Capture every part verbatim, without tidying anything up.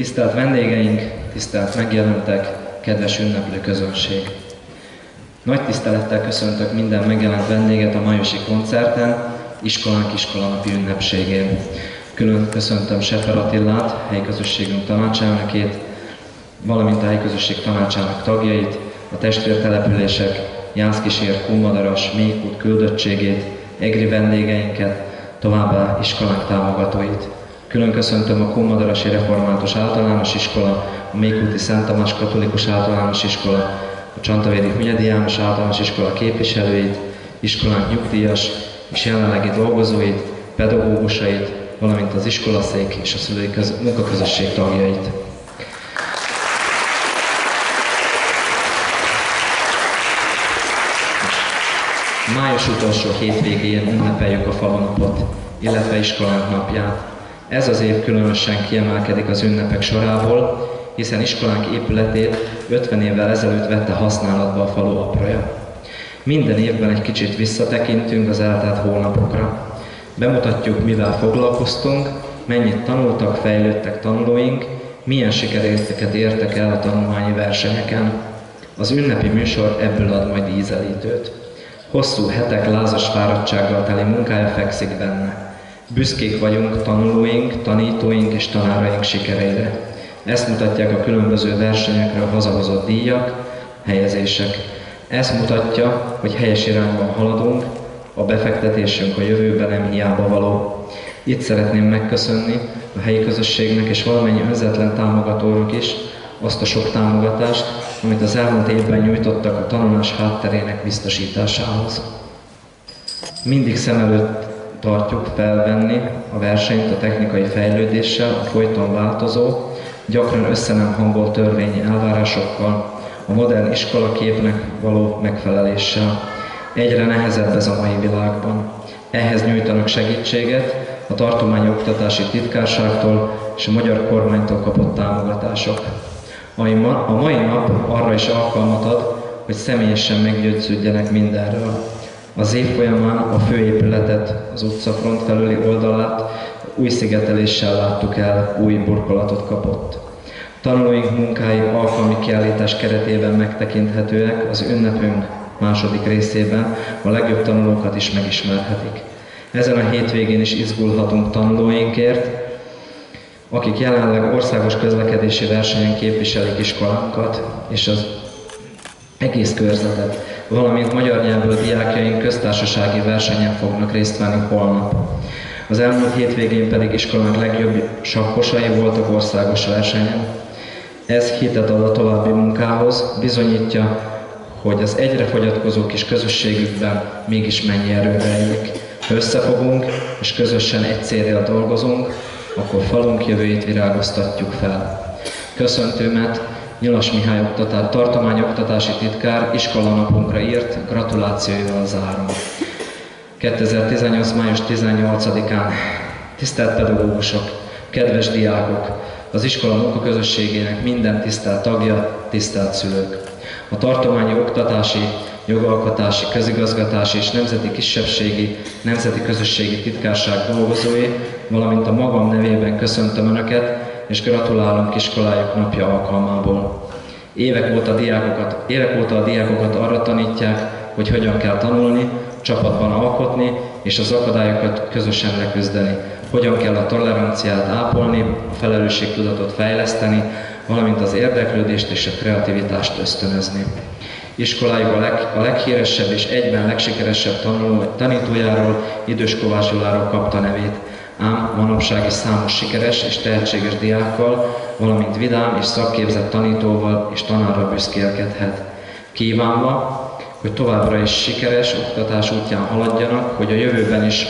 Tisztelt vendégeink, tisztelt megjelentek, kedves ünneplő közönség! Nagy tisztelettel köszöntök minden megjelent vendéget a májusi koncerten, iskolánk iskolanapi ünnepségén. Külön köszöntöm Sefer Attilát, helyi közösségünk tanácselnökét, valamint a helyi közösség tanácsának tagjait, a testvértelepülések, Jászkísér, Kunmadaras, Mékút küldöttségét, egri vendégeinket, továbbá iskolánk támogatóit. Külön köszöntöm a Kunmadarasi Református Általános Iskola, a Mékúti Szent Tamás Katolikus Általános Iskola, a Csantavéri Hunyadi János Általános Iskola képviselőit, iskolánk nyugdíjas és jelenlegi dolgozóit, pedagógusait, valamint az iskolaszék és a szülői köz- munkaközösség tagjait. Május utolsó hétvégén ünnepeljük a falunapot, illetve iskolánk napját. Ez az év különösen kiemelkedik az ünnepek sorából, hiszen iskolánk épületét ötven évvel ezelőtt vette használatba a falu apraja. Minden évben egy kicsit visszatekintünk az eltelt hónapokra. Bemutatjuk, mivel foglalkoztunk, mennyit tanultak, fejlődtek tanulóink, milyen sikereket értek el a tanulmányi versenyeken. Az ünnepi műsor ebből ad majd ízelítőt. Hosszú hetek lázas fáradtsággal teli munkája fekszik benne. Büszkék vagyunk tanulóink, tanítóink és tanáraink sikereire. Ezt mutatják a különböző versenyekről hazahozott díjak, helyezések. Ez mutatja, hogy helyes irányban haladunk, a befektetésünk a jövőben nem hiába való. Itt szeretném megköszönni a helyi közösségnek és valamennyi önzetlen támogatónak is azt a sok támogatást, amit az elmúlt évben nyújtottak a tanulás hátterének biztosításához. Mindig szem előtt tartjuk felvenni a versenyt a technikai fejlődéssel, a folyton változó, gyakran össze nem hangolt törvényi elvárásokkal, a modern iskolaképnek való megfeleléssel. Egyre nehezebb ez a mai világban. Ehhez nyújtanak segítséget a tartományi oktatási titkárságtól és a magyar kormánytól kapott támogatások. A mai nap arra is alkalmat ad, hogy személyesen meggyőződjenek mindenről. Az év folyamán a főépületet, az utcafront felüli oldalát új szigeteléssel láttuk el, új burkolatot kapott. Tanulóink munkái alkalmi kiállítás keretében megtekinthetőek, az ünnepünk második részében a legjobb tanulókat is megismerhetik. Ezen a hétvégén is izgulhatunk tanulóinkért, akik jelenleg országos közlekedési versenyen képviselik iskolánkat és az egész körzetet, valamint magyar nyelvű diákjaink köztársasági versenyen fognak részt venni holnap. Az elmúlt hétvégén pedig iskolánk legjobb sakkosai voltak országos versenyen. Ez hitet ad a további munkához, bizonyítja, hogy az egyre fogyatkozó kis közösségükben mégis mennyi erő rejlik. Ha összefogunk és közösen egy célra dolgozunk, akkor falunk jövőjét virágoztatjuk fel. Köszöntőmet Nyilas Mihály oktatás, tartományoktatási titkár iskolanapunkra írt gratulációival zárom. kétezer-tizennyolc. május tizennyolcadikán tisztelt pedagógusok, kedves diákok, az iskola munkaközösségének minden tisztelt tagja, tisztelt szülők. A tartományi oktatási, jogalkotási, közigazgatási és nemzeti kisebbségi, nemzeti közösségi titkárság dolgozói, valamint a magam nevében köszöntöm Önöket, és gratulálunk iskolájuk napja alkalmából. Évek óta, diákokat, évek óta a diákokat arra tanítják, hogy hogyan kell tanulni, csapatban alkotni és az akadályokat közösen leküzdeni, hogyan kell a toleranciát ápolni, a felelősségtudatot fejleszteni, valamint az érdeklődést és a kreativitást ösztönözni. Iskolájuk a, leg, a leghíresebb és egyben legsikeresebb tanuló, tanítójáról, Idős Kovács Gyuláról kapta nevét, ám manapság is számos sikeres és tehetséges diákkal, valamint vidám és szakképzett tanítóval és tanárral büszkélkedhet. Kívánva, hogy továbbra is sikeres oktatás útján haladjanak, hogy a jövőben is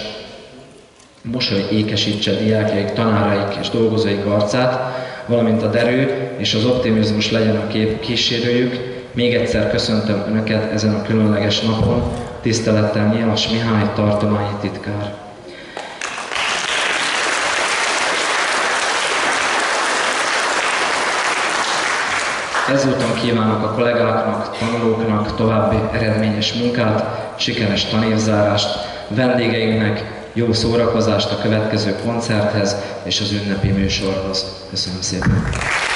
mosoly ékesítse diákjaik, tanáraik és dolgozóik arcát, valamint a derű és az optimizmus legyen a kép kísérőjük. Még egyszer köszöntöm Önöket ezen a különleges napon, tisztelettel Nyilas Mihály tartományi titkár. Ezúton kívánok a kollégáknak, tanulóknak további eredményes munkát, sikeres tanévzárást, vendégeinknek, jó szórakozást a következő koncerthez és az ünnepi műsorhoz. Köszönöm szépen!